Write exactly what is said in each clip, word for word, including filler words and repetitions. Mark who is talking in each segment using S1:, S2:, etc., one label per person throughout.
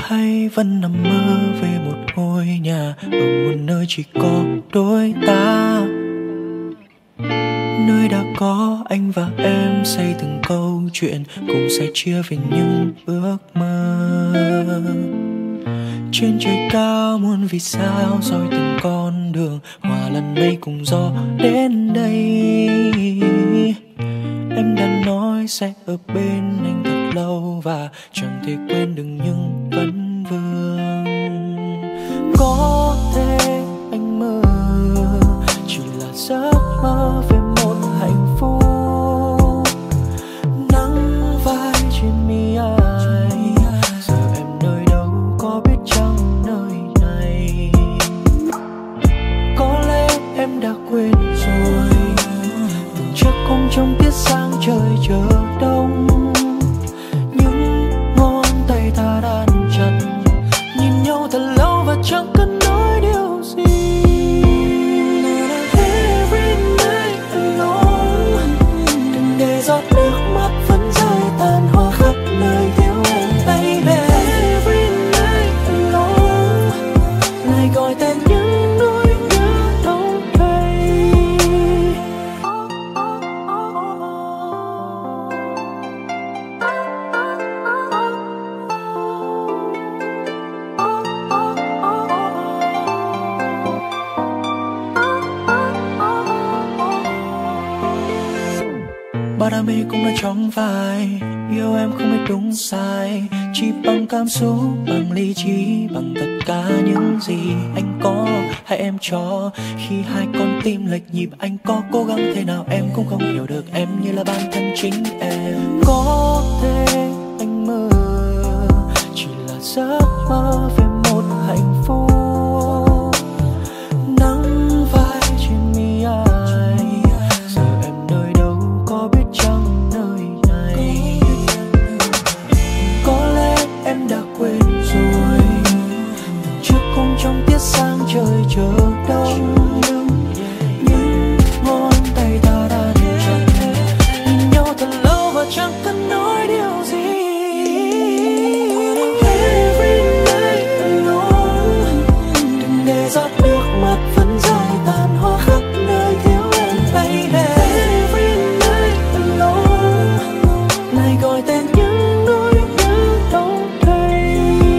S1: hay vẫn nằm mơ về một ngôi nhà ở một nơi chỉ có đôi ta, nơi đã có anh và em xây từng câu chuyện cùng sẻ chia về những ước mơ. Trên trời cao muôn vì sao dõi từng con đường, hòa lẫn mây cùng gió đến đây. Em đã nói sẽ ở bên anh thật lâu và chẳng thể quên được những vấn vương. Có thể anh mơ chỉ là giấc mơ về một hạnh phúc, nắng vai trên mi ai. Giờ em nơi đâu có biết chăng nơi này. Có lẽ em đã quên rồi, từng chiếc khung trong tiết sáng trời chờ đông. Những ngón tay ta đan chặt, nhìn nhau thật lâu và chẳng cần nói điều gì. Every night alone, đừng để giọt nước mắt vẫn rơi tàn hoa khắp nơi thiếu em baby. Every night alone, lại gọi tên những nỗi nhớ đông đầy. Bao đam mê cũng đã trong vai, yêu em không biết đúng sai, chỉ bằng cảm xúc, bằng lý trí, bằng tất cả những gì anh có hay em cho. Khi hai con tim lệch nhịp, anh có cố gắng thế nào em cũng không hiểu được em như là bản thân chính em. Có thể anh mơ chỉ là giấc mơ về một hạnh phúc, nắng vai trên mi ai. Giờ em nơi đâu có biết chăng nơi này. Có lẽ em đã quên rồi, từng chiếc khung trong tiết sáng trời chờ đông. Những ngón tay ta đan chặt, nhìn nhau thật lâu và chẳng cần nói điều gì. Every night alone, đừng để giọt nước mắt vẫn rơi tàn hoa khắp nơi thiếu em baby. Every night alone, lại gọi tên những nỗi nhớ đông đầy.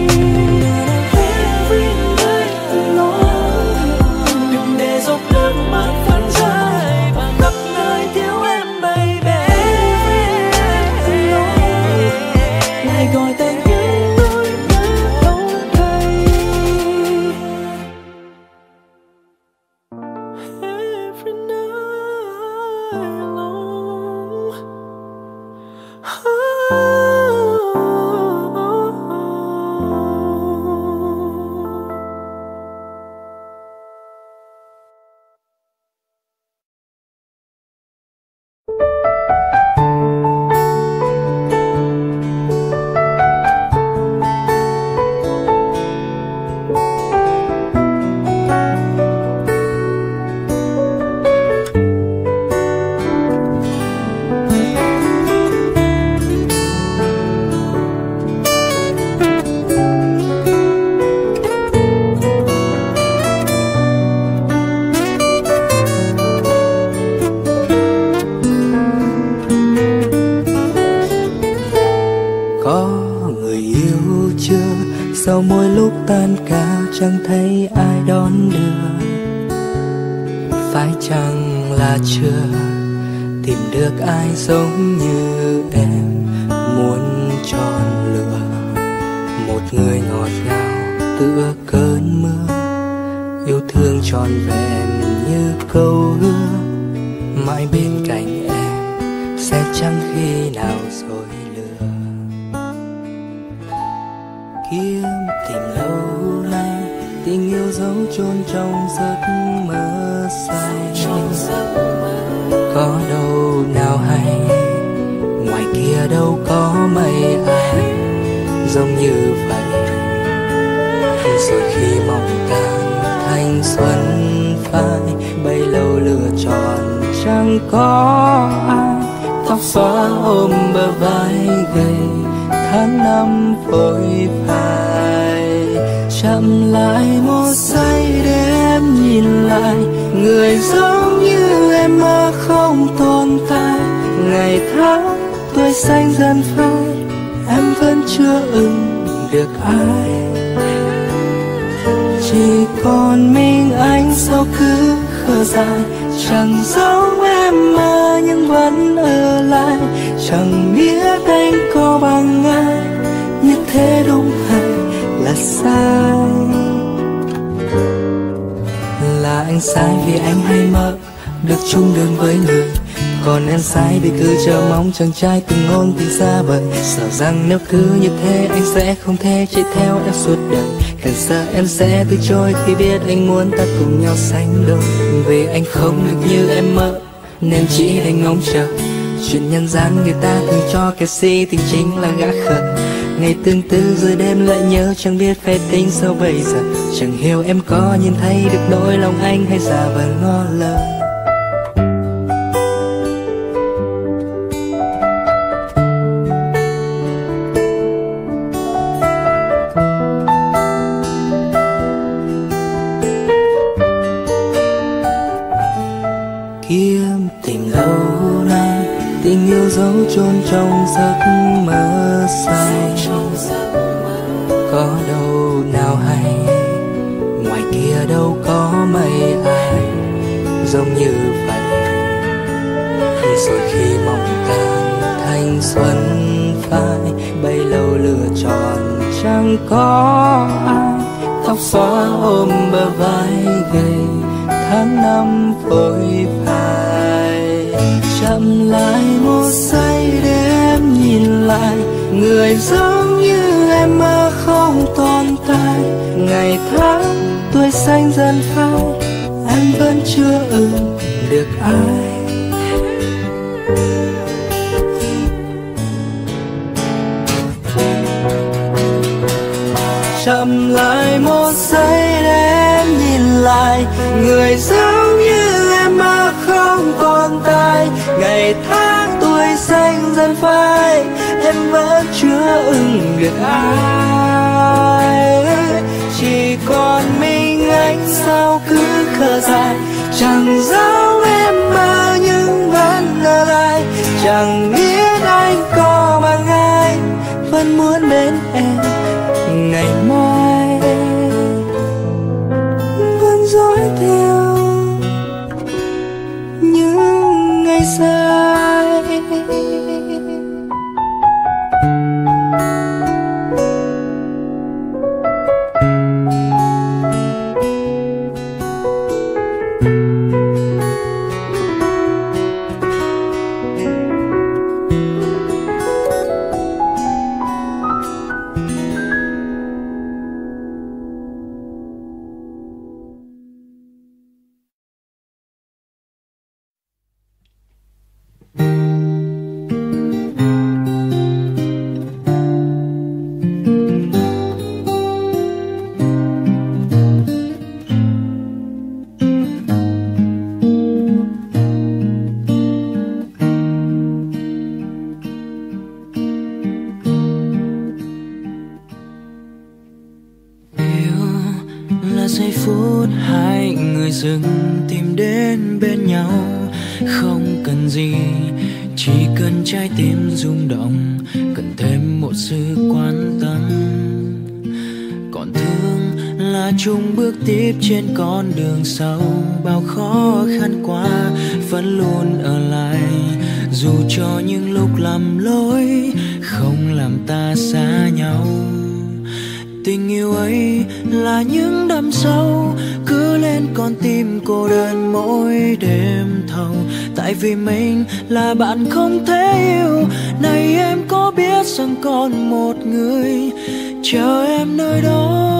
S1: Every night alone, đừng để giọt nước mắt vẫn rơi và khắp nơi thiếu em baby. Every night alone, lại gọi tên những nỗi nhớ đông đầy. Every night alone.
S2: Có người yêu chưa? Sau mỗi lúc tan ca chẳng thấy ai đón đưa. Phải chăng là chưa tìm được ai giống như em, muốn tròn lửa một người ngọt ngào tựa cơn mưa, yêu thương tròn vẹn như câu hứa, mãi bên cạnh em sẽ chẳng khi nào rồi lừa. Kiếm tìm lâu nay tình yêu dấu chôn trong giấc mơ say. Có đâu nào hay ngoài kia đâu có mây ai giống như vậy. Rồi khi mong càng thanh xuân phai, bấy lâu lựa chọn chẳng có ai. Tóc xóa ôm bờ vai gầy, tháng năm phôi phai. lại một giây để em nhìn lại người giống như em mơ không tồn tại. Ngày tháng tuổi xanh dần phai, em vẫn chưa ưng được ai. Chỉ còn mình anh sao cứ khờ dại, chẳng giống em mơ nhưng vẫn ở lại. Chẳng biết anh có bằng ai, như thế đúng hay là sai. Là anh sai vì anh hay mơ được chung đường với người, còn em sai vì cứ chờ mong chàng trai từng ngôn tình xa vời. Sợ rằng nếu cứ như thế anh sẽ không thể chạy theo em suốt đời. Càng sợ em sẽ từ chối khi biết anh muốn ta cùng nhau sánh đôi. Vì anh không được như em mơ nên chỉ đành ngóng chờ. Chuyện nhân gian người ta thường cho kẻ si tình chính là gã khờ. Ngày tương tư rồi đêm lại nhớ chẳng biết phải tính sao bây giờ. Chẳng hiểu em có nhìn thấy được nỗi lòng anh hay giả vờ ngó lơ. Kiếm tìm đâu đây tình yêu dấu chôn trong giấc mơ say. Có đâu nào hay ngoài kia đâu có mấy ai giống như vậy. Rồi khi mong tan thanh xuân phai, bấy lâu lựa chọn chẳng có ai. Tóc xóa ôm bờ vai gầy, tháng năm vội phai. Chậm lại một giây để em nhìn lại người giống như em mơ không tồn tại. Ngày tháng tuổi xanh dần phai, em vẫn chưa ưng được ai. Chậm lại một giây để em nhìn lại người giống như em mơ không tồn tại. Ngày tháng tuổi xanh dần phai, em vẫn chưa ưng được ai. Chỉ còn mình anh sao cứ khờ dại, chẳng giống em mơ nhưng vẫn ở lại. Chẳng biết anh có bằng ai, vẫn muốn bên em ngày mai. Vẫn dõi theo những ngày dài.
S1: Giây phút hai người dừng tìm đến bên nhau, không cần gì chỉ cần trái tim rung động, cần thêm một sự quan tâm. Còn thương là chung bước tiếp trên con đường sau, bao khó khăn qua vẫn luôn ở lại. Dù cho những lúc lầm lỗi không làm ta xa nhau, tình yêu ấy là những đâm sâu cứ lên con tim cô đơn mỗi đêm thâu. Tại vì mình là bạn không thể yêu, này em có biết rằng còn một người chờ em nơi đó.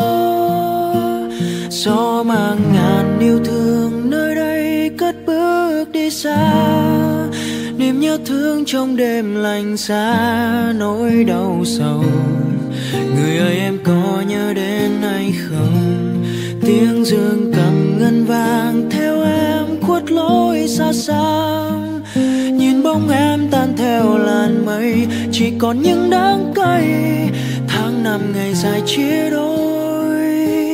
S1: Gió mang ngàn yêu thương nơi đây cất bước đi xa, niềm nhớ thương trong đêm lạnh giá nỗi đau sầu. Người ơi em có nhớ đến hay không? Tiếng dương cầm ngân vang theo em khuất lối xa xăm. Nhìn bóng em tan theo làn mây, chỉ còn những đắng cay. Tháng năm ngày dài chia đôi,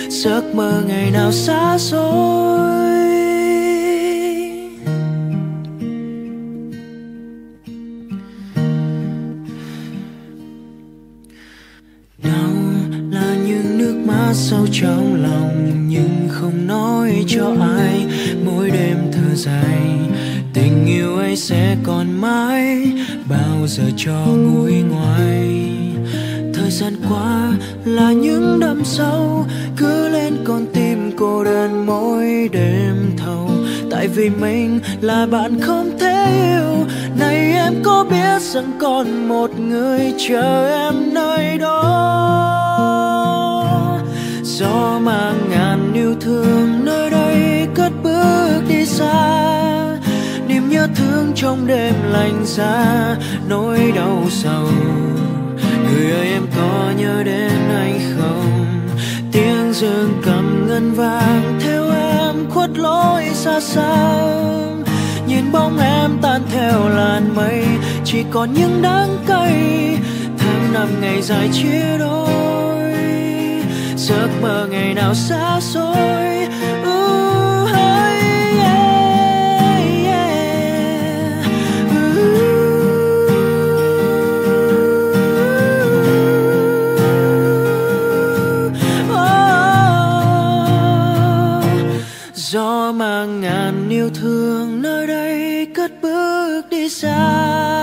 S1: giấc mơ ngày nào xa xôi. Đau là những nước mắt sâu trong lòng nhưng không nói cho ai. Mỗi đêm thở dài tình yêu ấy sẽ còn mãi, bao giờ cho nguôi ngoai. Thời gian qua là những đêm sâu, cứ lên con tim cô đơn mỗi đêm thâu. Tại vì mình là bạn không thể yêu. Này em có biết rằng còn một người chờ em nơi đó. Gió mang ngàn yêu thương nơi đây cất bước đi xa. Niềm nhớ thương trong đêm lạnh giá, nỗi đau sầu. Người ơi em có nhớ đến anh không? Tiếng dương cầm ngân vang theo em khuất lối xa xa. Nhìn bóng em tan theo làn mây, chỉ còn những đắng cay. Tháng năm ngày dài chia đôi, giấc mơ ngày nào xa xôi. Uh, hey, yeah, yeah. Uh. Gió mang ngàn yêu thương nơi đây cất bước đi xa.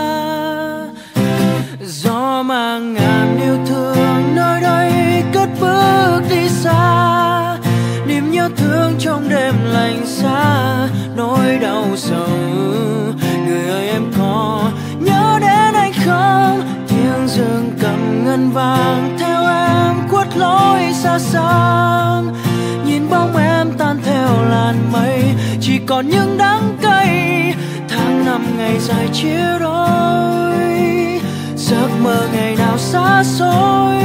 S1: Gió mang ngàn yêu thương nơi đây cất bước đi xa. Niềm nhớ thương trong đêm lạnh giá, nỗi đau sầu. Người ơi em có nhớ đến anh không? Tiếng dương cầm ngân vang theo em khuất lối xa xa. Nhìn bóng em tan theo làn mây, chỉ còn những đắng cay. Tháng năm ngày dài chia đôi, giấc mơ ngày nào xa xôi.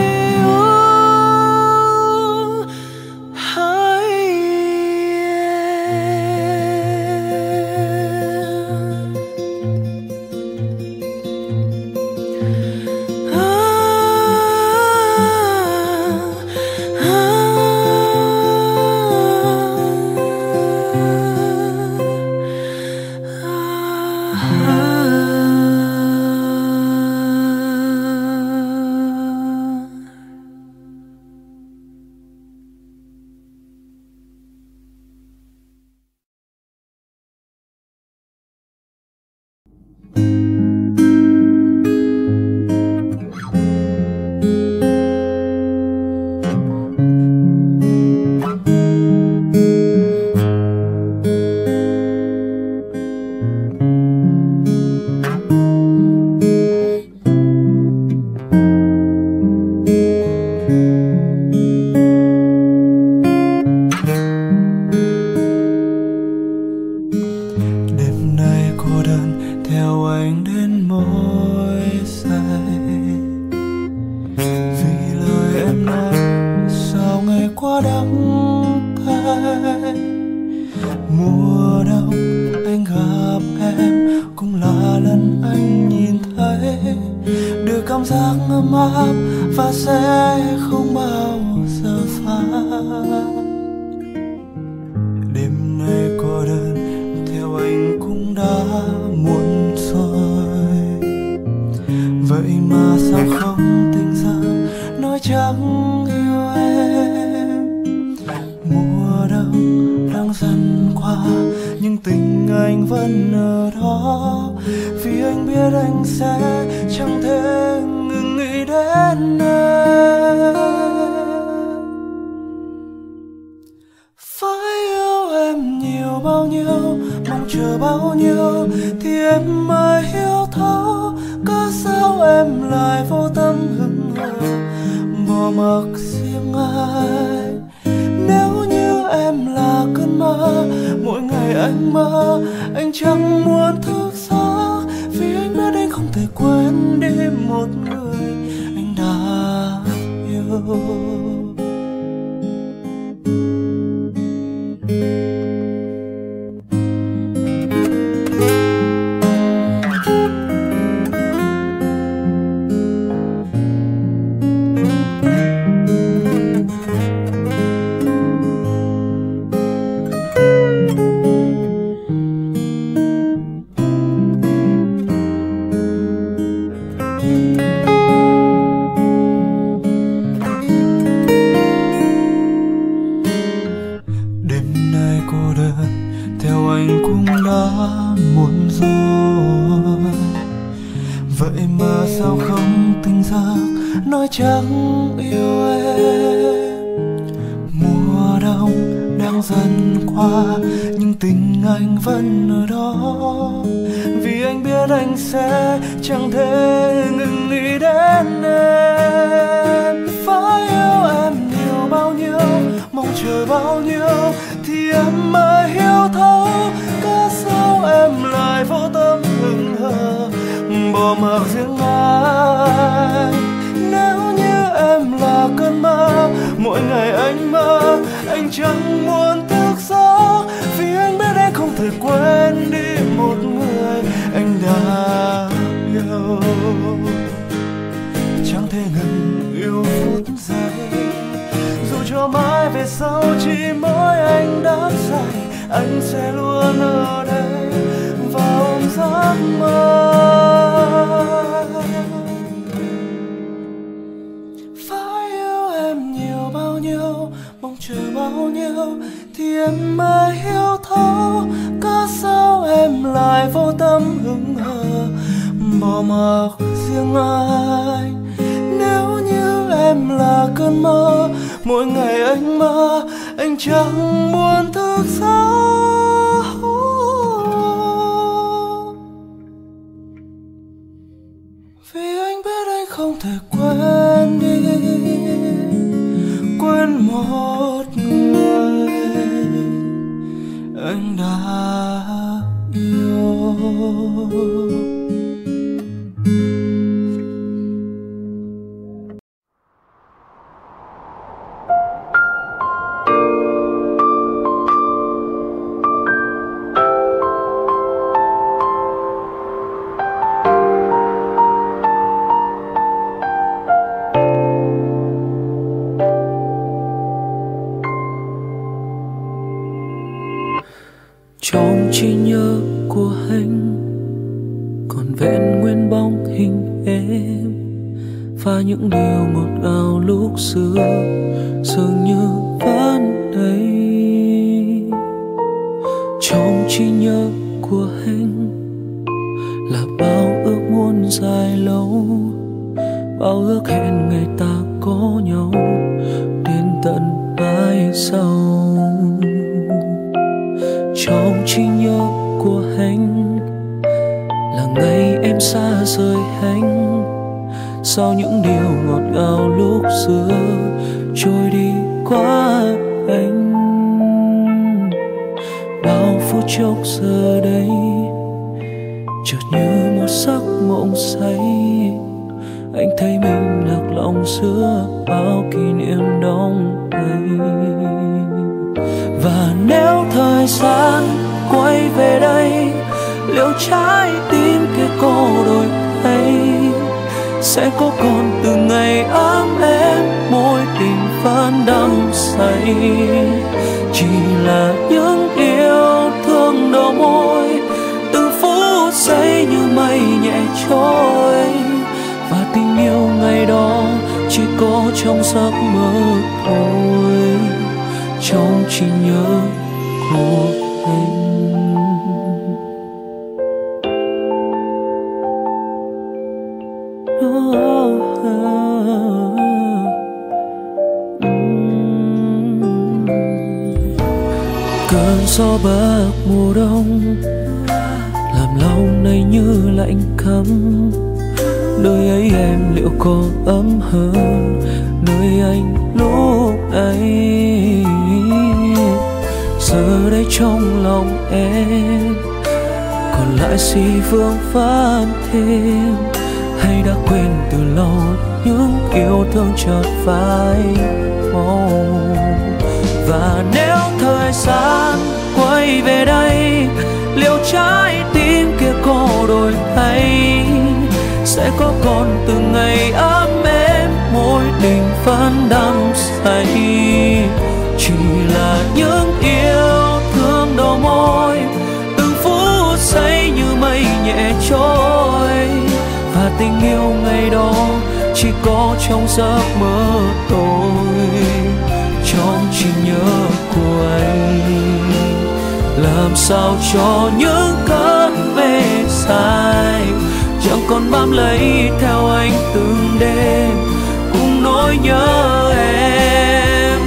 S1: Đêm nay cô đơn theo anh cũng đã muộn rồi, vậy mà sao không tỉnh giấc nói chẳng yêu em. Mùa đông đang dần qua nhưng tình anh vẫn ở đó, vì anh biết anh sẽ chẳng thể ngừng nghĩ đến em. Phải yêu em nhiều bao nhiêu, mong chờ bao nhiêu thì em mới hiểu thấu, cớ sao em lại vô tâm hững hờ bỏ mặc riêng anh. Nếu như em là cơn mơ, mỗi ngày anh mơ anh chẳng muốn thức giấc, vì anh biết anh không thể quên đi một người anh đã yêu. Chẳng thể ngừng yêu phút giây, dù cho mãi về sau chỉ mỗi anh đắm say, anh sẽ luôn ở đây và ôm giấc mơ. Phải yêu em nhiều bao nhiêu, mong chờ bao nhiêu thì em mới hiểu thấu, cớ sao em lại vô tâm hững hờ bỏ mặc riêng anh. Nếu như em là cơn mơ, mỗi ngày anh mơ anh chẳng muốn thức giấc, vì anh biết anh không thể quên đi, quên một người anh đã yêu.
S2: Trong trí nhớ của anh còn vẹn nguyên bóng hình em và những điều ngọt ngào lúc xưa dường như vẫn đây. Trong trí nhớ của anh là bao ước muốn dài lâu, bao ước hẹn ngày ta có nhau đến tận mai sau. Trong trí nhớ của anh là ngày em xa rời anh, sau những điều ngọt ngào lúc xưa trôi đi qua anh. Bao phút chốc giờ đây chợt như một giấc mộng say, anh thấy mình lạc lòng giữa bao kỷ niệm đong đầy. Và nếu thời gian quay về đây, liệu trái tim kia có đổi thay, sẽ có còn từng ngày ấm êm môi tình vẫn đắm say. Chỉ là những yêu thương đầu môi, từng phút giây như mây nhẹ trôi, và tình yêu ngày đó chỉ có trong giấc mơ thôi, trong trí nhớ của anh. Cơn gió bấc mùa đông làm lòng này như lạnh cấm, nơi ấy em liệu có ấm hơn nơi anh lúc ấy. Giờ đây trong lòng em còn lại gì vương vấn thêm, hay đã quên từ lâu những yêu thương chợt phai màu. Và nếu thời gian quay về đây, liệu trái tim kia có đổi thay, sẽ có còn từng ngày ấm êm môi tình vẫn đắm say. Chỉ là những yêu thương đầu môi, từng phút giây như mây nhẹ trôi, và
S1: tình yêu ngày đó chỉ có trong giấc mơ thôi, trong trí nhớ của anh. Làm sao cho những cơn mê dài chẳng còn bám lấy theo anh từng đêm cùng nỗi nhớ em.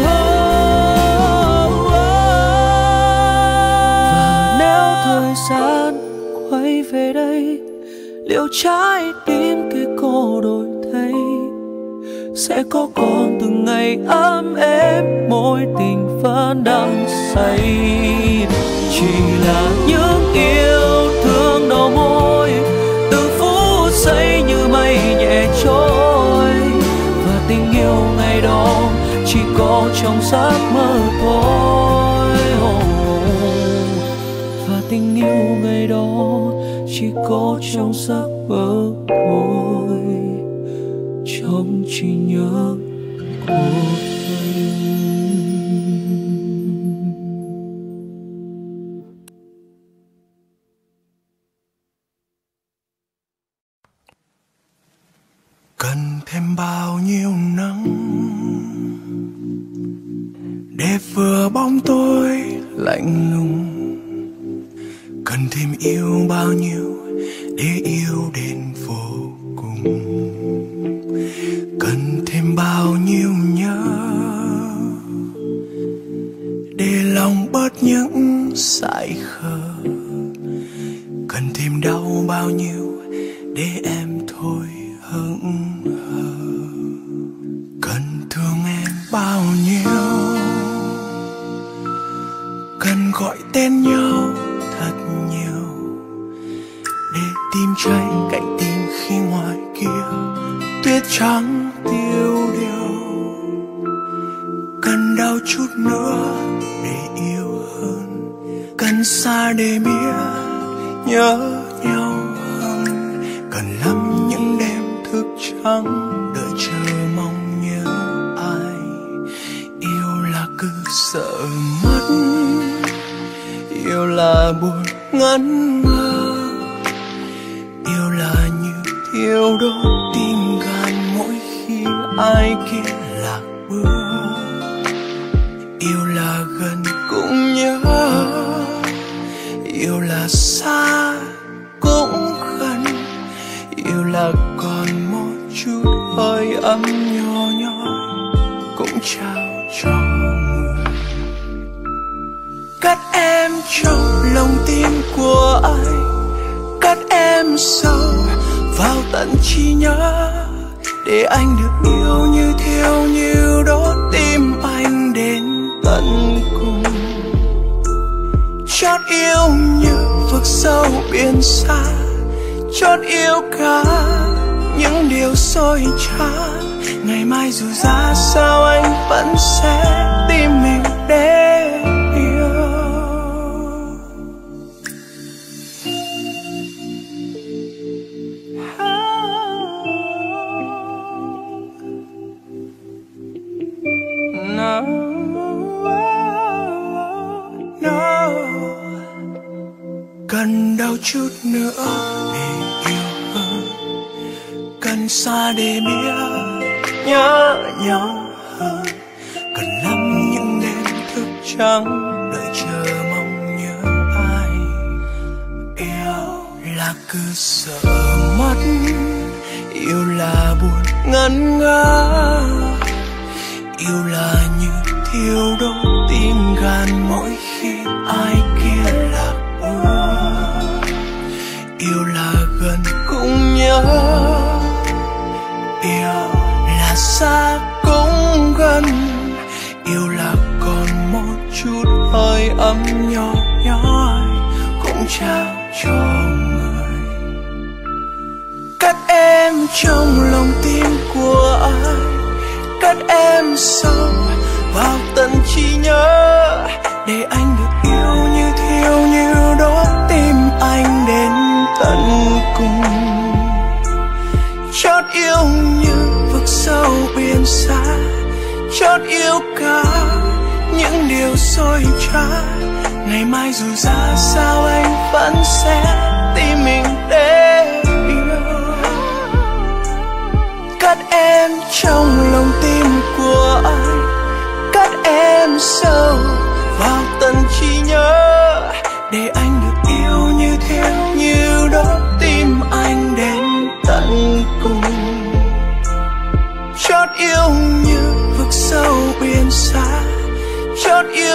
S1: Và nếu thời gian quay về đây, liệu trái tim kia có đổi thay, sẽ có còn từng ngày ấm êm mối tình vẫn đang say. Chỉ là những yêu thương đầu môi, từng phút giây như mây nhẹ trôi. Và tình yêu ngày đó chỉ có trong giấc mơ thôi. Và tình yêu ngày đó chỉ có trong giấc mơ thôi, trong trí nhớ của anh.
S3: Cần thêm bao nhiêu nắng để vừa bóng tối lạnh lùng, cần thêm yêu bao nhiêu để yêu đến vô cùng, cần thêm bao nhiêu nhớ để lòng bớt những dại khờ, cần thêm đau bao nhiêu để em thôi hững hờ, cần thương em bao nhiêu, cần gọi tên nhau thật nhiều để tim cháy cạnh tim khi ngoài kia tuyết trắng tiêu điều, cần đau chút nữa để yêu hơn, cần xa để biết nhớ nhau hơn, cần lắm những đêm thức trắng đợi chờ mong nhớ ai. Yêu là cứ sợ mất, yêu là buồn ngẩn ngơ, yêu là như thiêu đốt tim gan mỗi khi ai kia lạc bước. Yêu là gần cũng nhớ, yêu là xa cũng gần, yêu là còn một chút hơi ấm nhỏ nhói cũng trao cho người. Cất em trong lòng tim của anh, cất em sâu vào tận trí nhớ, để anh được yêu như thiêu như đốt tim anh đến tận cùng. Chót yêu như vực sâu biển xa, chót yêu cả những điều dối trá. Ngày mai dù ra sao anh vẫn sẽ tìm mình để yêu. No, no. Cần đau chút nữa để yêu hơn, cần xa để biết nhớ nhau hơn, cần lắm những đêm thức trắng đợi chờ mong nhớ ai. Yêu là cứ sợ mất, yêu là buồn ngẩn ngơ, yêu là như thiêu đốt tim gan mỗi khi ai kia lạc bước. Yêu là gần cũng nhớ, yêu là xa cũng gần, yêu là còn một chút hơi ấm nhỏ nhói cũng trao cho người. Cất em trong lòng tim của anh, cất em sâu vào tận trí nhớ, để anh được yêu như thiêu như đốt tim anh đến tận cùng. Chót yêu như vực sâu biển xa, chót yêu cả những điều dối trá. Ngày mai dù ra sao anh vẫn sẽ tìm mình để yêu.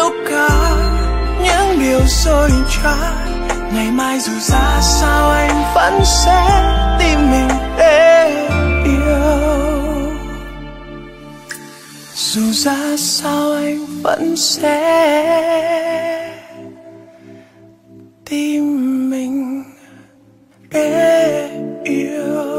S3: tất cả những điều dối trá. Ngày mai dù ra sao anh vẫn sẽ tìm mình để yêu. Dù ra sao anh vẫn sẽ tìm mình để yêu.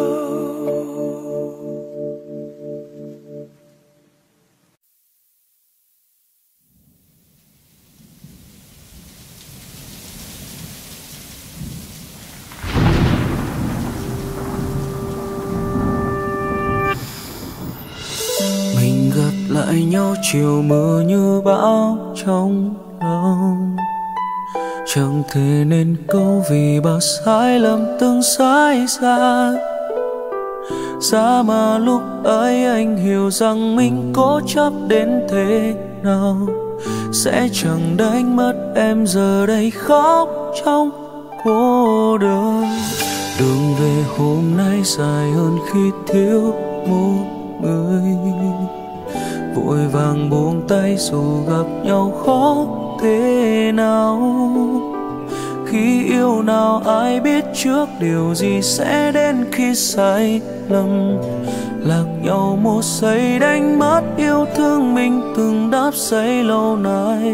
S1: Mình gặp lại nhau chiều mưa như bão trong lòng, chẳng thể nên câu vì bao sai lầm từng xảy ra. Giá mà lúc ấy anh hiểu rằng mình cố chấp đến thế nào sẽ chẳng đánh mất em, giờ đây khóc trong cô đơn. Đường về hôm nay dài hơn khi thiếu một người, vội vàng buông tay dù gặp nhau khó thế nào. Khi yêu nào ai biết trước điều gì sẽ đến khi sai lầm. Lạc nhau một giây đánh mất yêu thương mình từng đắp xây lâu nay.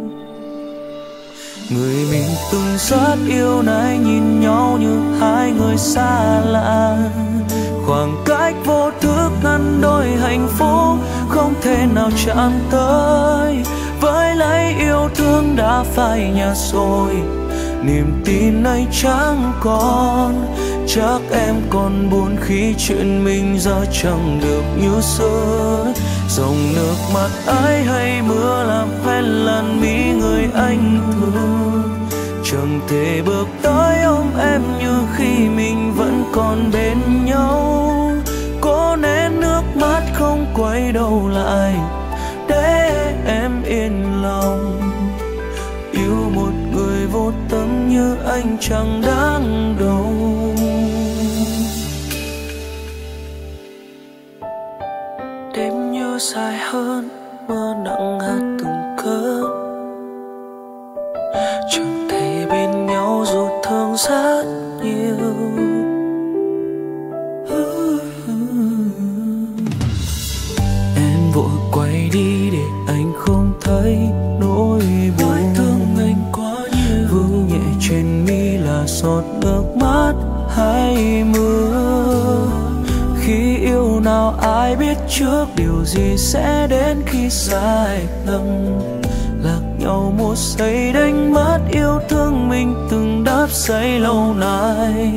S1: Người mình từng rất yêu nay nhìn nhau như hai người xa lạ. Khoảng cách vô thức ngăn đôi hạnh phúc không thể nào chạm tới. Với lấy yêu thương đã phai nhạt rồi, niềm tin ấy chẳng còn. Chắc em còn buồn khi chuyện mình giờ chẳng được như xưa. Dòng nước mắt ấy hay mưa làm hoen làn mi người anh thương. Chẳng thể bước tới ôm em như khi mình vẫn còn bên nhau. Cố nén nước mắt không quay đầu lại để em yên lòng. Yêu một người vô tâm như anh chẳng đáng đâu. Đêm như dài hơn, mưa nặng hạt từng cơn. Chẳng thể bên nhau dù thương rất nhiều. Em vội quay đi để anh không thấy nỗi buồn. Nỗi thương anh quá nhiều. Vương nhẹ trên mi là giọt nước mắt hay mưa. Khi yêu nào ai biết trước điều gì sẽ đến khi sai lầm. Lạc nhau một giây đánh mất yêu thương mình từng đắp xây lâu nay.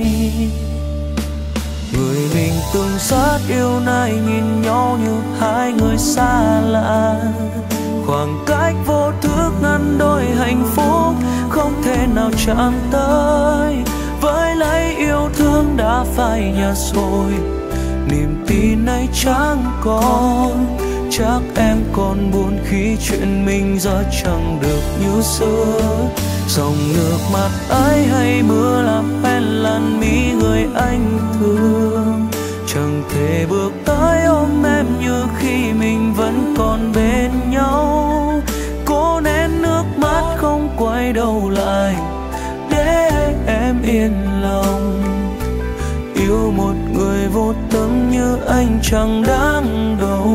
S1: Người mình từng rất yêu nay nhìn nhau như hai người xa lạ. Khoảng cách vô thức ngăn đôi hạnh phúc không thể nào chạm tới. Với lấy yêu thương đã phai nhạt rồi, niềm tin ấy chẳng còn. Chắc em còn buồn khi chuyện mình giờ chẳng được như xưa. Dòng nước mắt ấy hay mưa làm hoen làn mi người anh thương. Chẳng thể bước tới ôm em như khi mình vẫn còn bên nhau. Cố nén nước mắt không quay đầu lại để em yên lòng. Yêu một người vô tâm như anh chẳng đáng đâu.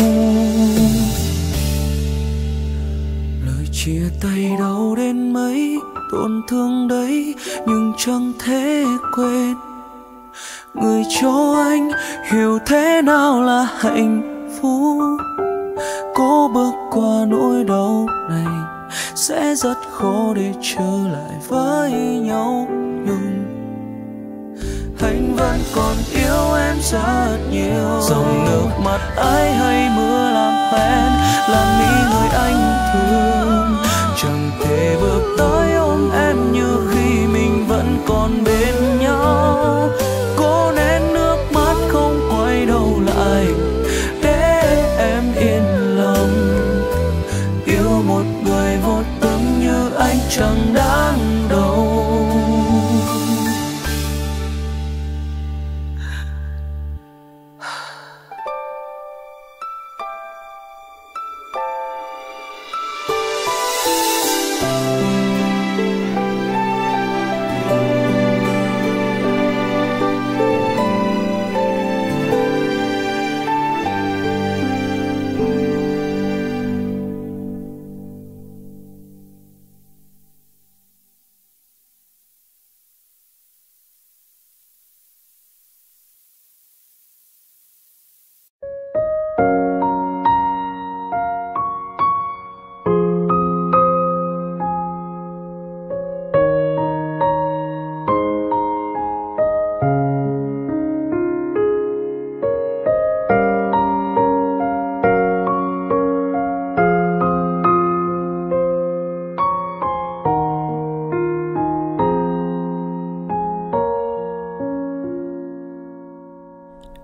S1: Lời chia tay đau đến mấy, tổn thương đấy nhưng chẳng thể quên. Người cho anh hiểu thế nào là hạnh phúc. Cố bước qua nỗi đau này sẽ rất khó để trở lại với nhau. Nhưng anh vẫn còn yêu em rất nhiều. Dòng nước mắt ấy hay mưa làm hoen làm mi người anh thương. Chẳng thể bước tới ôm em như khi mình vẫn còn bên nhau. Cố nén nước mắt không quay đầu lại để em yên lòng. Yêu một người vô tâm như anh chẳng đáng đâu.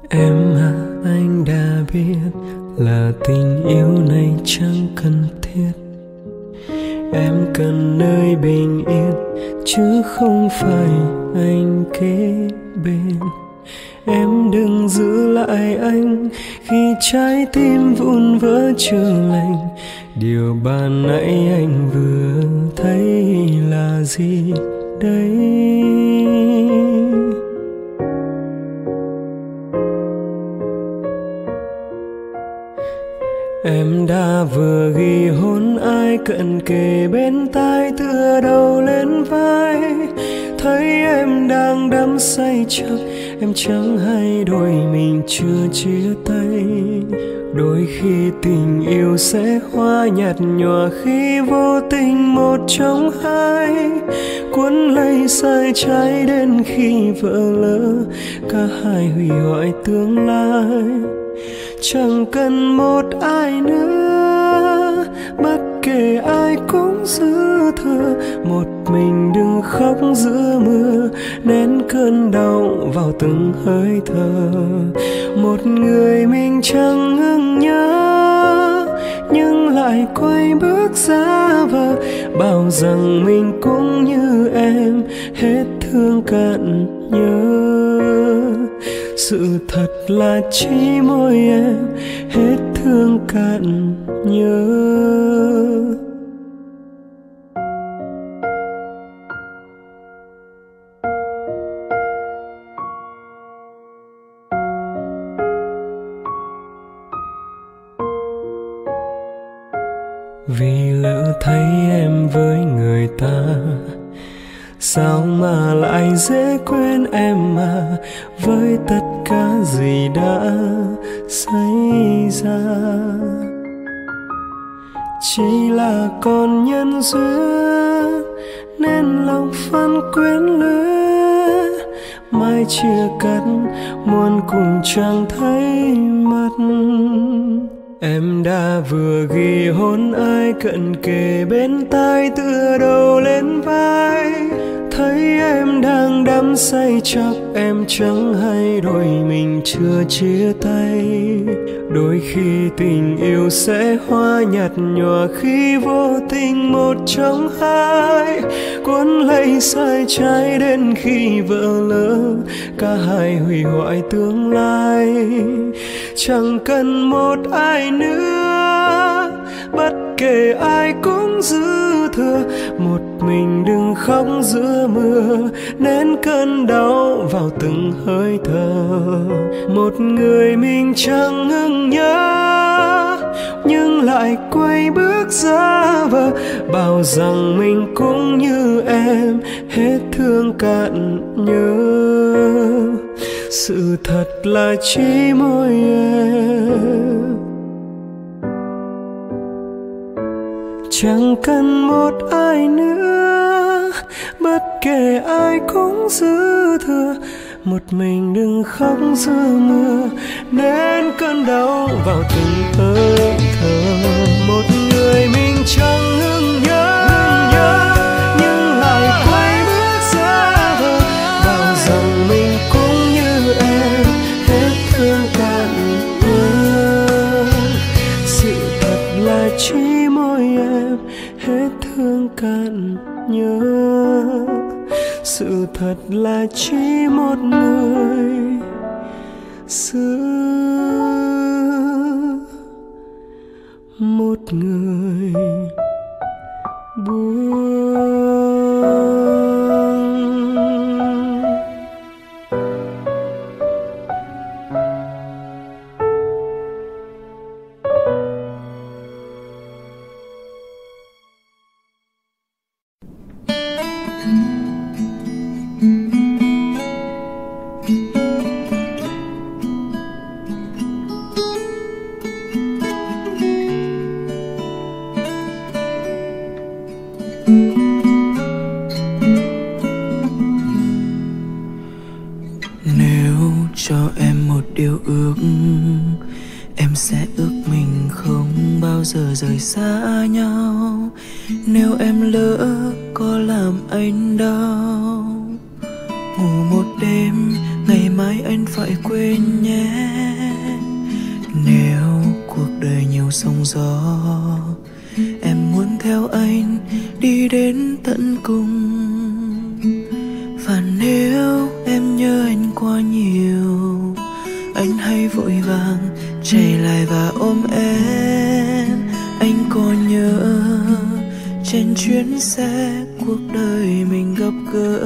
S2: Em à, anh đã biết là tình yêu này chẳng cần thiết. Em cần nơi bình yên chứ không phải anh kế bên. Em đừng giữ lại anh khi trái tim vụn vỡ chữa lành. Điều ban nãy anh vừa thấy là gì đây? Em đã vừa ghi hôn ai cận kề bên tai, tựa đầu lên vai. Thấy em đang đắm say chắc em chẳng hay đôi mình chưa chia tay. Đôi khi tình yêu sẽ hoa nhạt nhòa khi vô tình một trong hai cuốn lấy sai trái đến khi vỡ lỡ cả hai hủy hoại tương lai. Chẳng cần một ai nữa, bất kể ai cũng dư thừa. Một mình đừng khóc giữa mưa, nén cơn đau vào từng hơi thở. Một người mình chẳng ngừng nhớ, nhưng lại quay bước ra vờ, bảo rằng mình cũng như em, hết thương cạn nhớ. Sự thật là chỉ mỗi em hết thương cạn nhớ. Vì lỡ thấy em với người ta, sao mà lại dễ quên em mà, với tất cả gì đã xảy ra. Chỉ là con nhân duyên nên lòng phân quyến luyến, mai chia cắt muôn cùng chẳng thấy mặt. Em đã vừa ghi hôn ai cận kề bên tai, tựa đầu lên vai. Thấy em đang đắm say chắc em chẳng hay đôi mình chưa chia tay. Đôi khi tình yêu sẽ hoa nhạt nhòa khi vô tình một trong hai cuốn lấy sai trái đến khi vỡ lỡ cả hai hủy hoại tương lai. Chẳng cần một ai nữa, bất kể ai cũng dư thừa. Một mình đừng khóc giữa mưa, nén cơn đau vào từng hơi thở. Một người mình chẳng ngừng nhớ, nhưng lại quay bước ra vờ, bảo rằng mình cũng như em, hết thương cạn nhớ. Sự thật là chỉ mỗi em, chẳng cần một ai nữa, bất kể ai cũng dư thừa. Một mình đừng khóc giữa mưa, nén cơn đau vào từng hơi thở. Một người mình chẳng ngừng nhớ, nhưng lại quay bước ra vờ, bảo rằng mình cũng như em, hết thương cạn nhớ. Sự thật là chỉ mỗi em, hết thương cạn nhớ. Sự thật là chỉ một người giữ một người buông. Rời xa nhau, nếu em lỡ có làm anh đau. Ngủ một đêm
S1: ngày mai anh phải quên nhé. Nếu cuộc đời nhiều sóng gió, em muốn theo anh đi đến tận cùng. Và nếu em nhớ anh quá nhiều, anh hay vội vàng chạy lại và ôm em. Anh có nhớ trên chuyến xe cuộc đời mình gặp gỡ.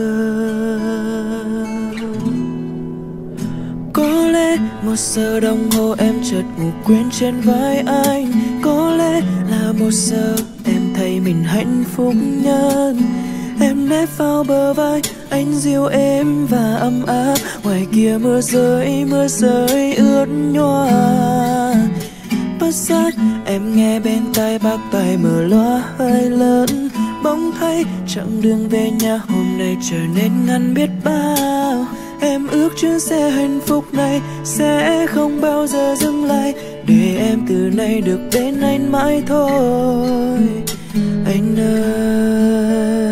S1: Có lẽ một giờ đồng hồ em chợt ngủ quên trên vai anh. Có lẽ là một giờ em thấy mình hạnh phúc nhất. Em nép vào bờ vai anh dịu êm và ấm áp. Ngoài kia mưa rơi, mưa rơi ướt nhòa. Bất giác em nghe bên tai bác tài mở loa hơi lớn. Bỗng thấy chặng đường về nhà hôm nay trở nên ngắn biết bao. Em ước chuyến xe hạnh phúc này sẽ không bao giờ dừng lại, để em từ nay được bên anh mãi thôi. Anh ơi,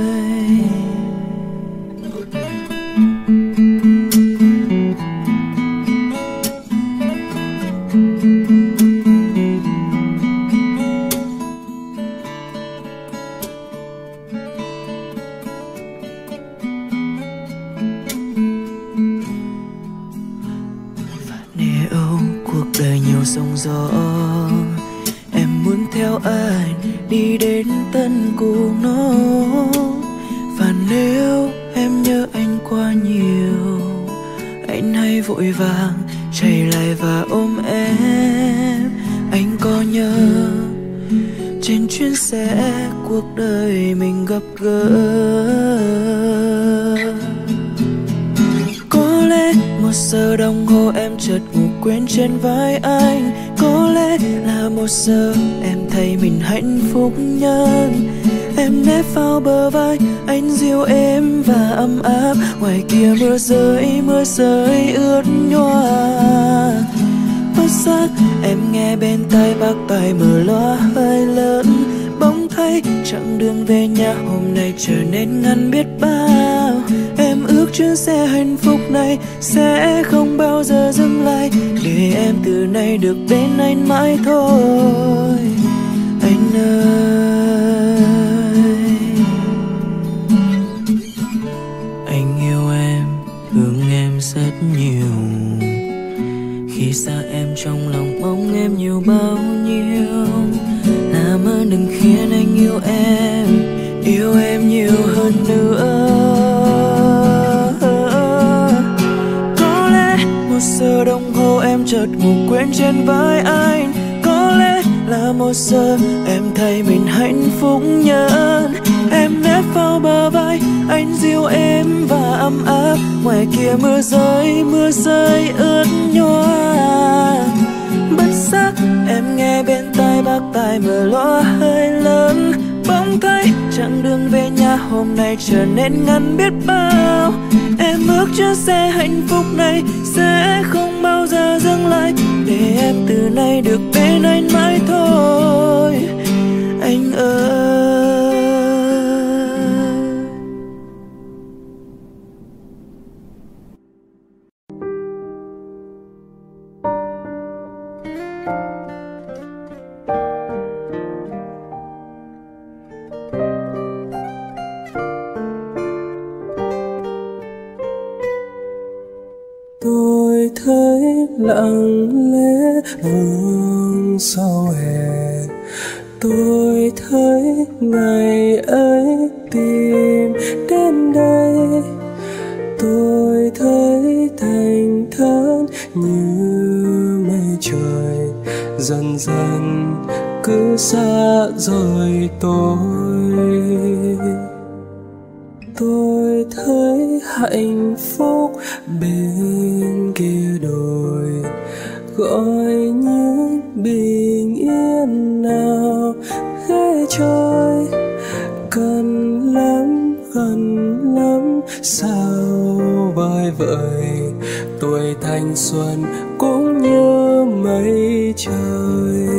S1: sóng gió, em muốn theo anh đi đến tận cùng nó. Và nếu em nhớ anh quá nhiều, anh hay vội vàng chạy lại và ôm em. Anh có nhớ trên chuyến xe cuộc đời mình gặp gỡ. Có lẽ một giờ đồng hồ em chợt ngủ quên trên vai anh. Có lẽ là một giờ em thấy mình hạnh phúc nhất. Em nép vào bờ vai anh dịu êm và ấm áp. Ngoài kia mưa rơi, mưa rơi ướt nhòa. Bất giác em nghe bên tai bác tài mở loa hơi lớn. Bỗng thấy chặng đường về nhà hôm nay trở nên ngắn biết bao. Em ước chuyến xe hạnh phúc này sẽ không bao giờ dừng lại, để em từ nay được bên anh mãi thôi. Anh ơi, anh yêu em, thương em rất nhiều. Khi xa em trong lòng mong em nhiều bao nhiêu. Làm ơn đừng khiến anh yêu em, yêu em nhiều hơn nữa. Có lẽ một giờ đồng hồ em chợt ngủ quên trên vai anh. Có lẽ là một giờ em thấy mình hạnh phúc nhất. Em nép vào bờ vai anh dịu êm và ấm áp. Ngoài kia mưa rơi, mưa rơi ướt nhòa. Bất giác em nghe bên tai bác tài mở loa hơi lớn. Bỗng thấy chặng đường về nhà hôm nay trở nên ngắn biết bao. Em ước chuyến xe hạnh phúc này sẽ không bao giờ dừng lại, để em từ nay được bên anh mãi thôi. Anh ơi,
S2: tôi thấy lặng lẽ vương sau hè. Tôi thấy ngày ấy tìm đến đây. Tôi thấy thành thản như mây trời dần dần cứ xa rời tôi. Tôi thấy hạnh phúc bên kia đồi, gọi những bình yên nào ghé trôi. Cần lắm, gần lắm, sao vời vợi tuổi thanh xuân cũng như mây trời.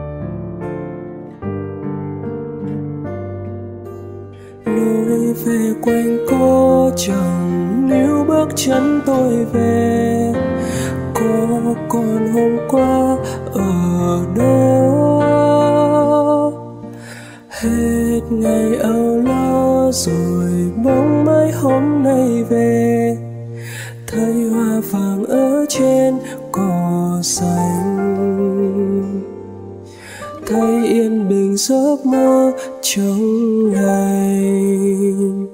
S2: Lối về quanh có chồng níu bước chân tôi về. Có còn hôm qua ở đó, hết ngày âu lo rồi bỗng mai hôm nay về. Thấy hoa vàng ở trên cỏ xanh, thấy yên bình giấc mơ trong lành.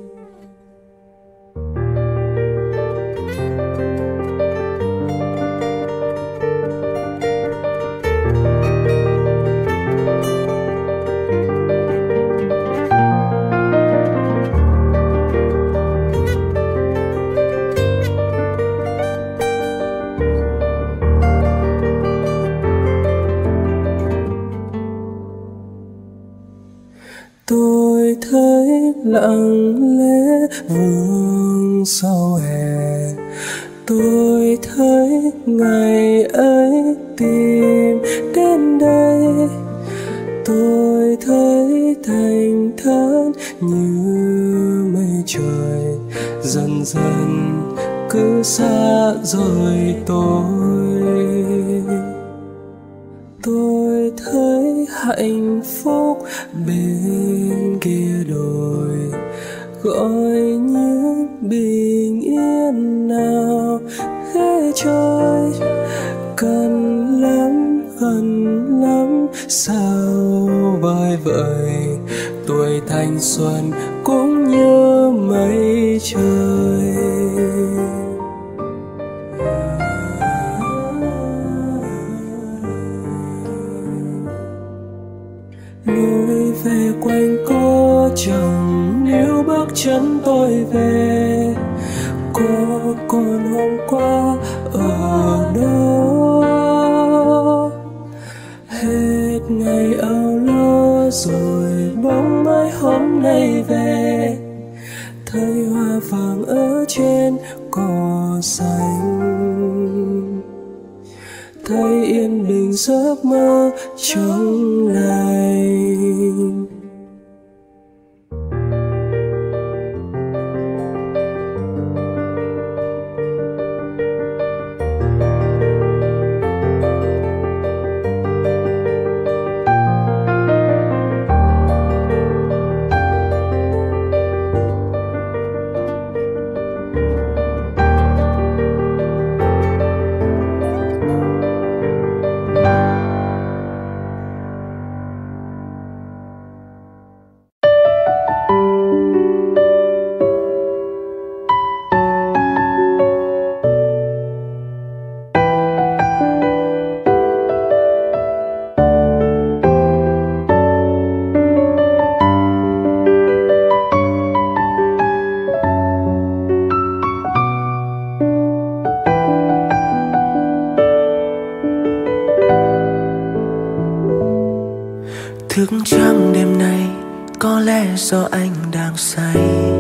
S2: Tôi thấy lặng lẽ vương sau hè, tôi thấy ngày ấy tìm đến đây. Tôi thấy thanh thản như mây trời, dần dần cứ xa rời tôi. Tôi thấy hạnh phúc bên kia đồi, gọi những bình yên nào ghé trời. Cần lắm, gần lắm, sao vời vợi tuổi thanh xuân cũng như mây trời. Lối về quanh có chồng níu bước chân tôi về. Có còn hôm qua ở đó, hết ngày âu lo rồi bỗng mai hôm nay về. Thấy hoa vàng ở trên cỏ xanh, thấy yên bình giấc mơ trong lành.
S1: Thức trắng đêm nay có lẽ do anh đang say,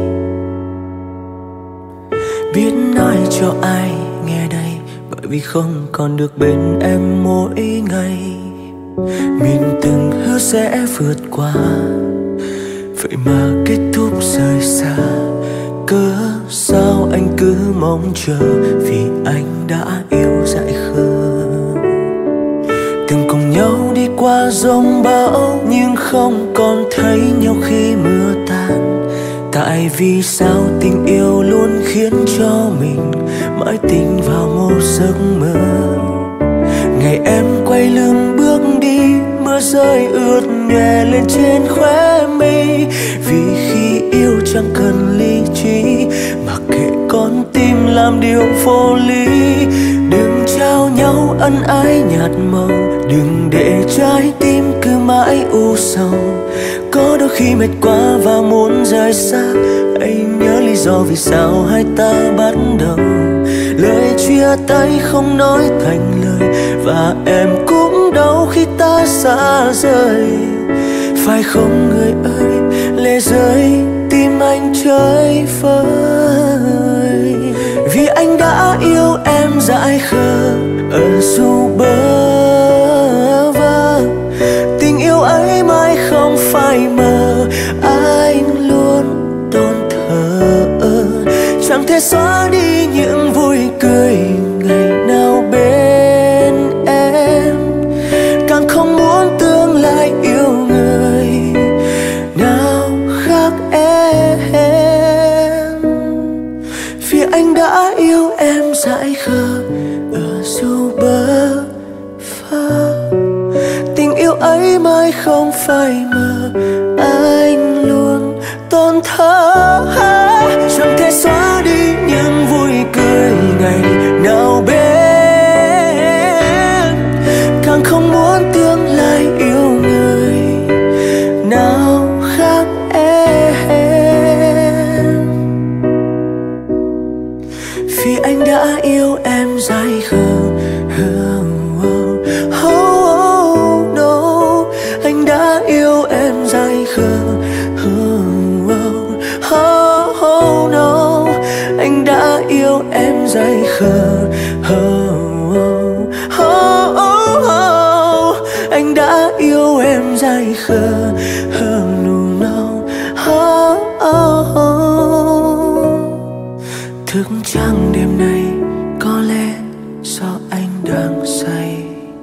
S1: biết nói cho ai nghe đây, bởi vì không còn được bên em mỗi ngày. Mình từng hứa sẽ vượt qua, vậy mà kết thúc rời xa. Cớ sao anh cứ mong chờ, vì anh đã yêu dại khờ. Từng cùng nhau đi qua giông bão, nhưng không còn thấy nhau khi mưa tan. Tại vì sao tình yêu luôn khiến cho mình mãi tin vào một giấc mơ. Ngày em quay lưng bước đi, mưa rơi ướt nhòe lên trên khóe mi. Vì khi yêu chẳng cần lý trí, mặc kệ con tim làm điều vô lý. Đừng trao nhau ân ái nhạt màu, đừng để trái tim cứ mãi u sầu. Có đôi khi mệt quá và muốn rời xa, hãy nhớ lý do vì sao hai ta bắt đầu. Lời chia tay không nói thành lời, và em cũng đau khi ta xa rời. Phải không người ơi, lệ rơi tim anh chơi vơi. Vì anh đã yêu em dại khờ ở dù bơ vơ. Tình yêu ấy mãi không phai mờ, anh luôn đón thờ.
S3: đi những vui cười ngày nào bên em, càng không muốn tương lai yêu người nào khác em. Vì anh đã yêu em dại khờ ở dù bơ vơ, tình yêu ấy mãi không phai mờ, anh luôn tôn thờ. Chẳng thể xóa đi những vui cười ngày nào bên, càng không muốn tương lai yêu người nào khác em. Vì anh đã yêu em dại khờ. Oh, oh, no. Anh đã yêu em dại khờ. Oh, oh, oh, no. Anh đã yêu em dại khờ. Oh, oh, oh, oh. Anh đã yêu em dại khờ. Oh, no. Oh, oh, oh. Thức trắng đêm nay có lẽ do anh đang say.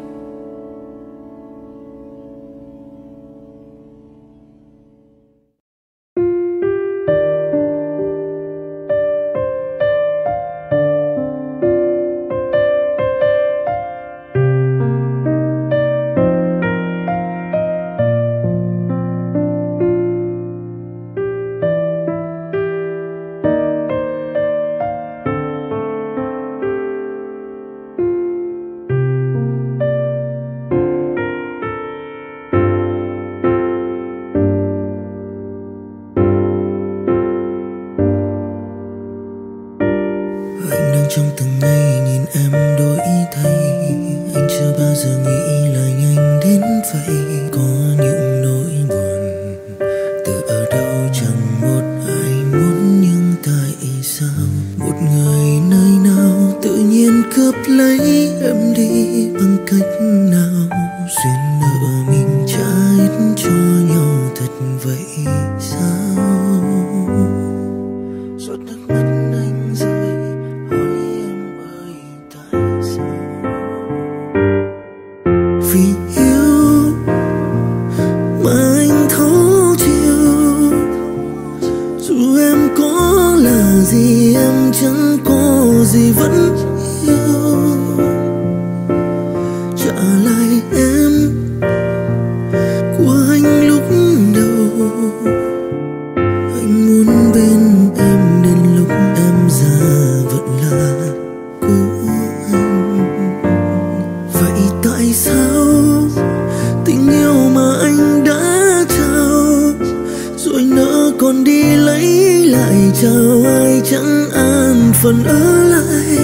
S4: Trong từng ngày nhìn em đổi thay, anh chưa bao giờ nghĩ là nhanh đến vậy. Có những nỗi buồn từ ở đâu chẳng một ai muốn, nhưng tại sao một người nơi nào tự nhiên cướp lấy em đi bằng cách nào? Duyên nợ mình trả hết cho nhau thật vậy sao? Giọt nước mắt anh rơi vì yêu mà anh thấu chịu. Dù em có là gì em chẳng có gì vẫn yêu. Trả lại em của anh lúc đầu. Anh muốn bên em đến lúc em già vẫn là của anh. Vậy tại sao tình yêu mà anh đã trao rồi nỡ còn đi lấy lại, chào ai chẳng an phần ở lại?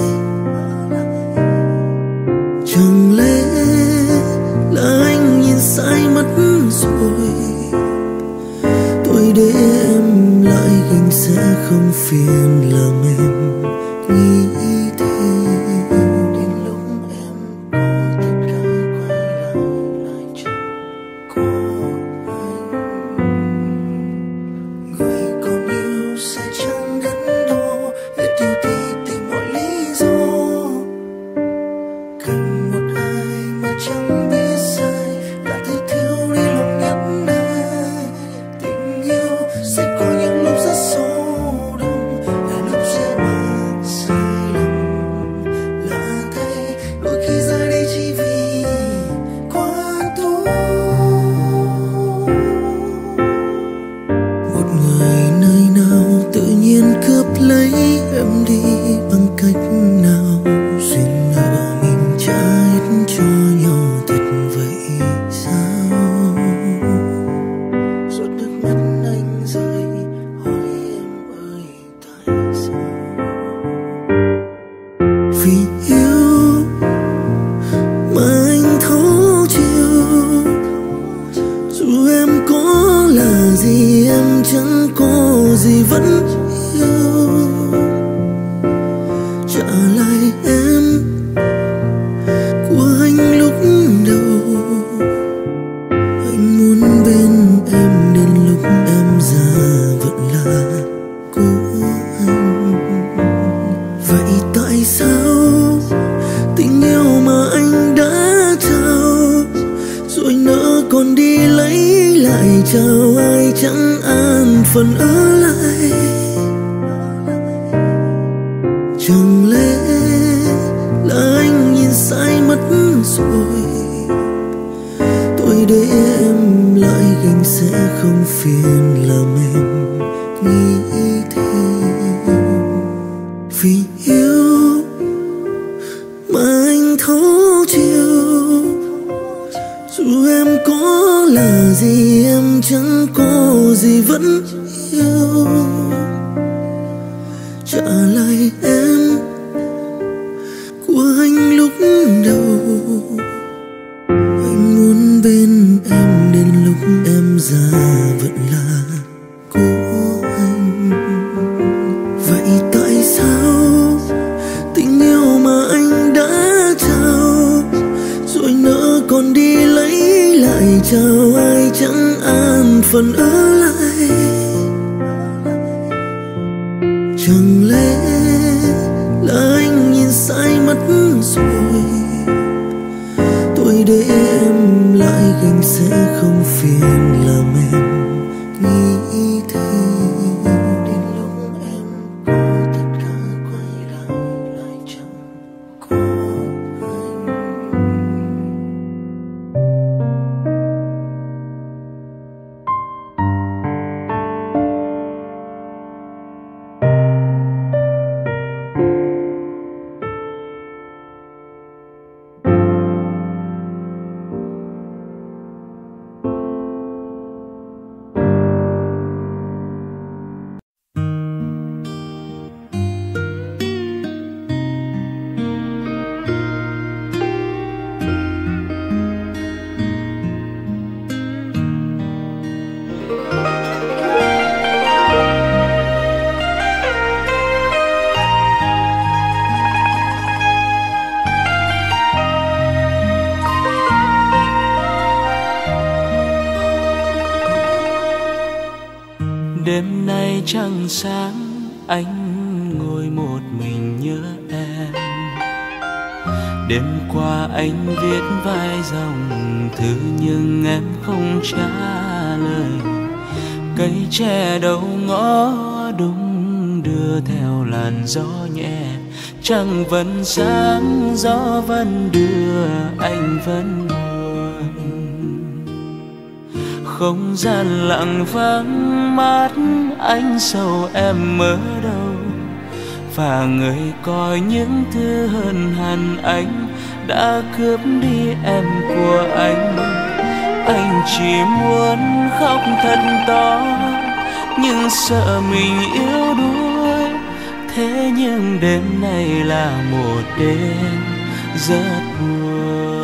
S4: Chẳng lẽ là anh nhìn sai mất rồi? Tôi để em lại anh sẽ không phiền làm em nghĩ thế. Đến lúc em có tất cả quay lại lại chẳng có anh. Người còn yêu sẽ chẳng đắn đo, hết yêu thì tìm mọi lý do. Cần một ai mà chẳng biết sai, đã thấy thiếu đi lòng nhắn ai. Tình yêu sẽ có những lúc rất sâu đậm, là lúc sẽ mắc sai lầm. Là thấy đôi khi rời đi chỉ vì quá tốt. Một người nơi nào tự nhiên cướp lấy em đi bằng cách nào? Duyên nợ mình trả hết cho nhau thật vậy sao? Giọt nước mắt anh rơi hỏi em ơi tại sao? Vì yêu mà anh thấu chịu. Dù em có là gì em chẳng có gì vẫn yêu. Trả lại em của anh lúc đầu. Anh muốn bên em đến lúc em già vẫn là của anh. Vậy tại sao tình yêu mà anh đã trao rồi nỡ còn đi lấy lại, chào ai chẳng an phận ở lại? Chẳng lẽ là anh nhìn sai mất rồi? Tôi để em lại gánh sẽ không phiền làm em nghĩ thêm. Vì yêu mà anh thấu chiều, dù em có là gì em chẳng có gì vẫn yêu. Trả lại em của anh lúc đầu, anh muốn bên em đến lúc em già vẫn là của anh. Vậy tại sao tình yêu mà anh đã trao rồi nỡ còn đi lấy lại, chào ai chẳng an phận ở lại? Chẳng lẽ là anh nhìn sai mất rồi? Tôi để em lại gánh sẽ không phiền làm em nghĩ thêm. Đến lúc em có tất cả quay lại lại chẳng có anh.
S1: Đêm nay trăng sáng, anh ngồi một mình nhớ em. Đêm qua anh viết vài dòng thư nhưng em không trả lời. Cây tre đầu ngõ đung đưa theo làn gió nhẹ. Trăng vẫn sáng, gió vẫn đưa, anh vẫn buồn. Không gian lặng vắng mát, anh sầu em ở đâu? Và người coi những thứ hơn hẳn anh đã cướp đi em của anh. Anh chỉ muốn khóc thật to nhưng sợ mình yếu đuối. Thế nhưng đêm nay là một đêm rất buồn.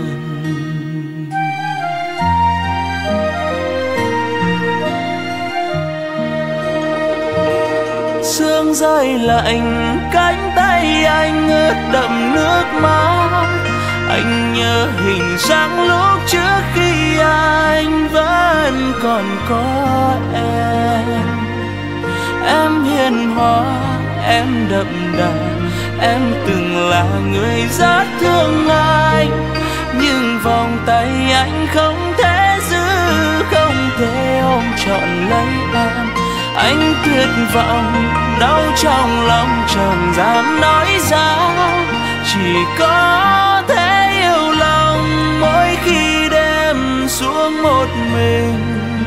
S1: Sương rơi lạnh, cánh tay anh ướt đẫm nước mắt. Anh nhớ hình dáng lúc trước khi anh vẫn còn có em. Em hiền hòa, em đậm đà, em từng là người rất thương anh. Nhưng vòng tay anh không thể giữ, không thể ôm trọn lấy em. Anh tuyệt vọng, đau trong lòng chẳng dám nói ra. Chỉ có thể yêu lòng mỗi khi đêm xuống một mình.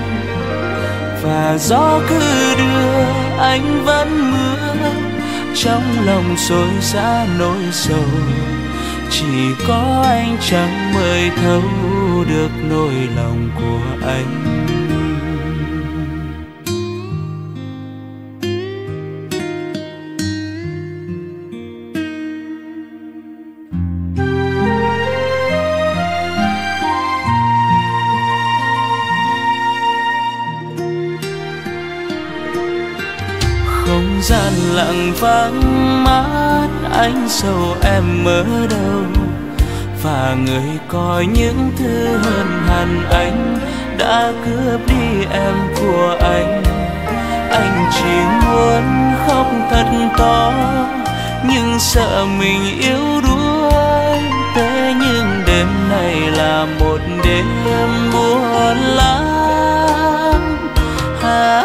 S1: Và gió cứ đưa anh vẫn mưa, trong lòng xối xả nỗi sầu. Chỉ có anh chẳng mới thấu được nỗi lòng của anh. Không gian lặng vắng mát, anh sầu em ở đâu? Và người coi những thứ hơn hẳn anh đã cướp đi em của anh. Anh chỉ muốn khóc thật to nhưng sợ mình yếu đuối. Thế nhưng đêm này là một đêm buồn lắm. À,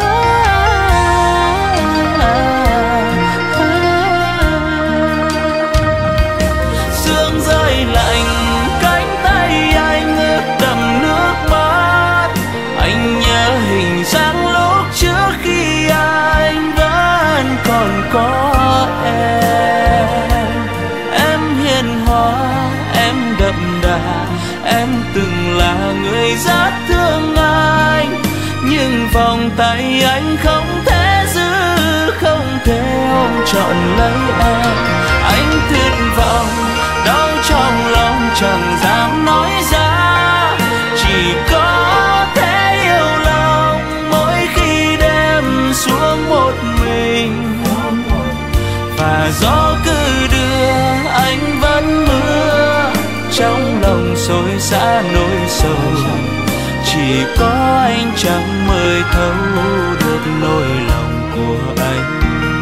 S1: sương rơi lạnh, cánh tay anh ướt đẫm nước mắt. Anh nhớ hình dáng lúc trước khi anh vẫn còn có em. Em hiền hòa, em đậm đà, em từng là người rất thương anh. Nhưng vòng tay anh không thể giữ, không thể ôm trọn lấy em. Anh tuyệt vọng, đau trong lòng chẳng dám nói ra. Chỉ có thể yêu lòng mỗi khi đêm xuống một mình. Và gió cứ đưa anh vẫn mưa, trong lòng xối xả nỗi sầu. Chỉ có anh chẳng mới thấu được nỗi lòng của anh.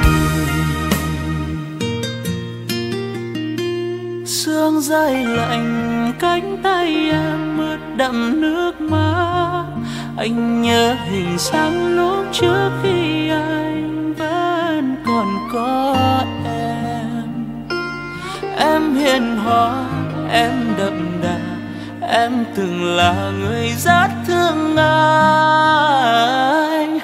S1: Sương rơi lạnh, cánh tay em ướt đẫm nước mắt. Anh nhớ hình dáng lúc trước khi anh vẫn còn có em. Em hiền hòa, em đậm đà, em từng là người rất thương anh.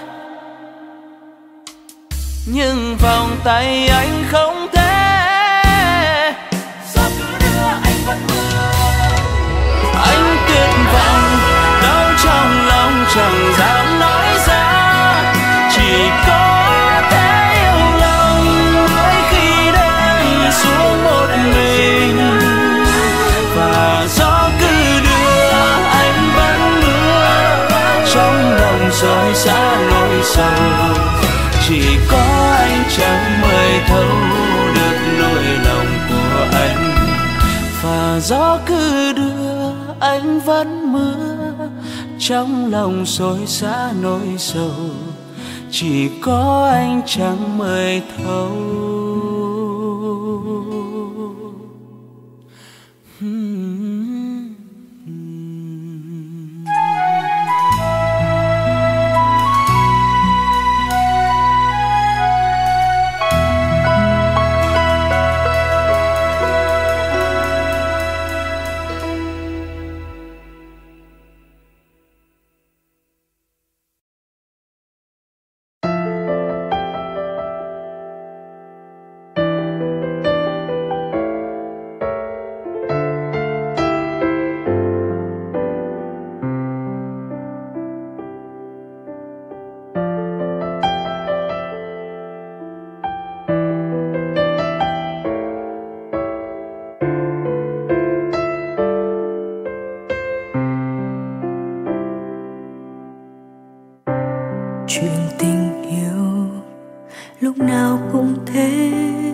S1: Nhưng vòng tay anh không thể, gió cứ đưa anh vẫn mưa. Anh tuyệt vọng, đau trong lòng chẳng dám nói ra. Chỉ có thể yêu lòng mỗi khi đêm xuống một mình. Và gió cứ đưa anh vẫn mưa, trong lòng rối xả nỗi sầu. Chỉ có anh chẳng mới thấu được nỗi lòng của anh. Và gió cứ đưa anh vẫn mưa, trong lòng rối xả nỗi sầu. Chỉ có anh chẳng mới thấu.
S2: Chuyện tình yêu lúc nào cũng thế,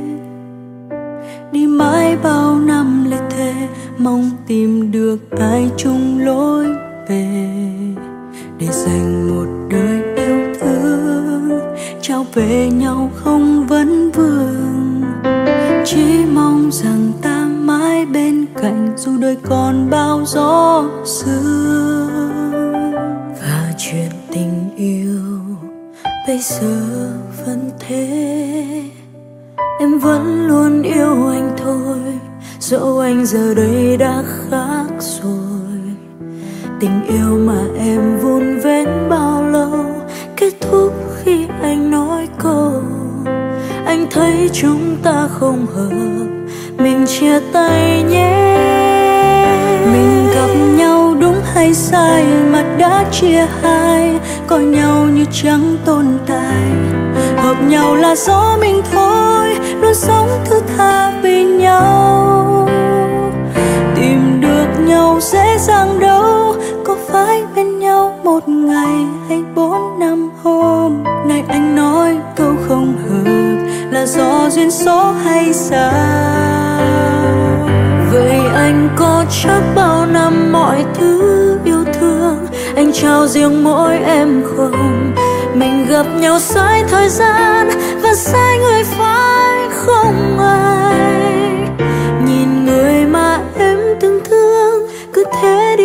S2: đi mãi bao năm lệ thế, mong tìm được ai chung lối về, để dành một đời yêu thương, trao về nhau không vấn vương. Chỉ mong rằng ta mãi bên cạnh dù đời còn bao gió sương. Và chuyện tình yêu bây giờ vẫn thế, em vẫn luôn yêu anh thôi, dẫu anh giờ đây đã khác rồi. Tình yêu mà em vun vén bao lâu kết thúc khi anh nói câu anh thấy chúng ta không hợp, mình chia tay nhé. Mình gặp nhau đúng hay sai mà đã chia hai, coi nhau như chẳng tồn tại. Hợp nhau là do mình thôi, luôn sống thứ tha vì nhau. Tìm được nhau dễ dàng đâu, có phải bên nhau một ngày hay bốn năm hôm. Này anh nói câu không hợp là do duyên số hay sao? Vậy anh có chắc bao năm mọi thứ yêu thương anh trao riêng mỗi em không? Mình gặp nhau sai thời gian và sai người phải không ai?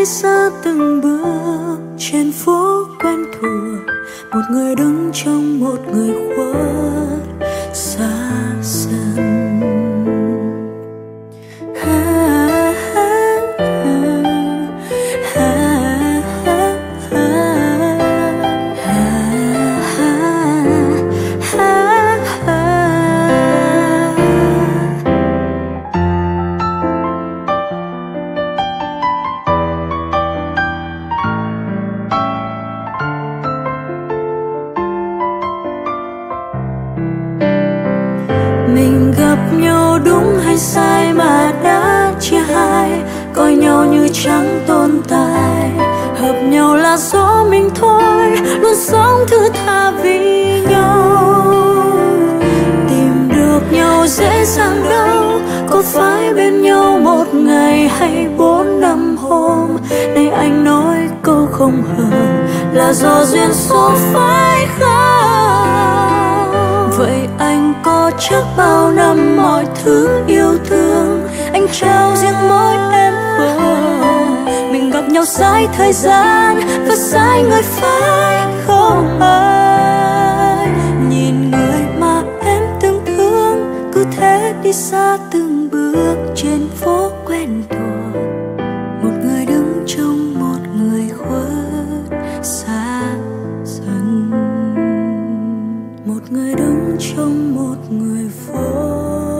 S5: đi xa từng bước trên phố quen thuộc. Một người đứng trong một người khuất xa dần. Mình gặp nhau đúng hay sai mà đã chia hai, coi nhau như chẳng tồn tại. Hợp nhau là do mình thôi, luôn sống thứ tha vì nhau. Tìm được nhau dễ dàng đâu, có phải bên nhau một ngày hay bốn năm hôm. Nay anh nói câu không hợp là do duyên số phải không? Vậy anh có chắc bao năm mọi thứ yêu thương anh trao riêng mỗi em không? Mình gặp nhau sai thời gian và sai người phải không ai? Nhìn người mà em từng thương cứ thế đi xa từng bước trên phố quen thuộc. Một người đứng trong một người khuất xa dần. Một người đứng trong một người phố